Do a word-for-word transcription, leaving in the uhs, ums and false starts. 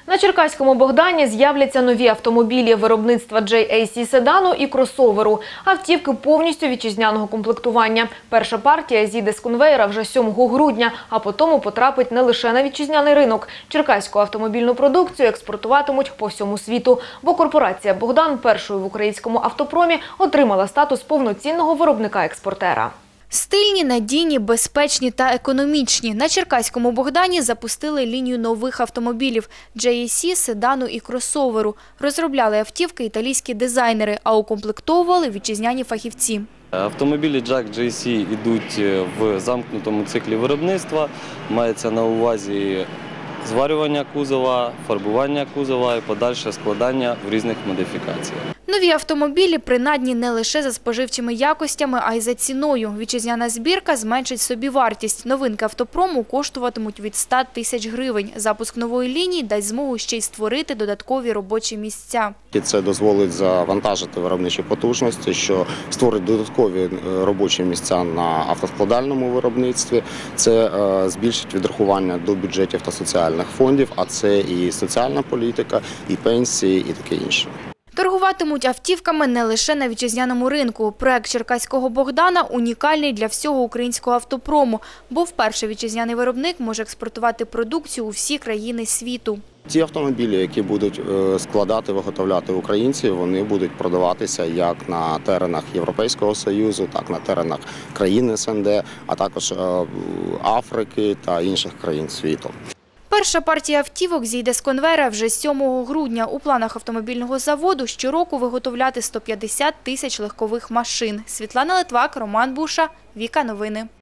На Черкаському Богдані з'являться нові автомобілі виробництва джей ей сі седану і кросоверу. Автівки повністю вітчизняного комплектування. Перша партія зійде з конвеєра вже сьомого грудня, а потім потрапить не лише на вітчизняний ринок. Черкаську автомобільну продукцію експортуватимуть по всьому світу. Бо корпорація «Богдан» першою в українському автопромі отримала статус повноцінного виробника-експортера. Стильні, надійні, безпечні та економічні. На Черкаському Богдані запустили лінію нових автомобілів – джей ей сі, седану і кросоверу. Розробляли автівки італійські дизайнери, а укомплектовували вітчизняні фахівці. Автомобілі джак джей ей сі йдуть в замкнутому циклі виробництва. Мається на увазі зварювання кузова, фарбування кузова і подальше складання в різних модифікаціях. Нові автомобілі принадні не лише за споживчими якостями, а й за ціною. Вітчизняна збірка зменшить собівартість. Новинки автопрому коштуватимуть від ста тисяч гривень. Запуск нової лінії дасть змогу ще й створити додаткові робочі місця. Це дозволить завантажити виробничі потужності, що створить додаткові робочі місця на автоскладальному виробництві. Це збільшить відрахування до бюджетів та соціальних фондів, а це і соціальна політика, і пенсії, і таке інше. Торгуватимуть автівками не лише на вітчизняному ринку. Проект Черкаського Богдана унікальний для всього українського автопрому, бо вперше вітчизняний виробник може експортувати продукцію у всі країни світу. Ті автомобілі, які будуть складати, виготовляти українці, вони будуть продаватися як на теренах Європейського Союзу, так і на теренах країн ес ен де, а також Африки та інших країн світу. Перша партія автівок зійде з конвейера вже сьомого грудня. У планах автомобільного заводу щороку виготовляти сто п'ятдесят тисяч легкових машин. Світлана Литвак, Роман Буша, Віка Новини.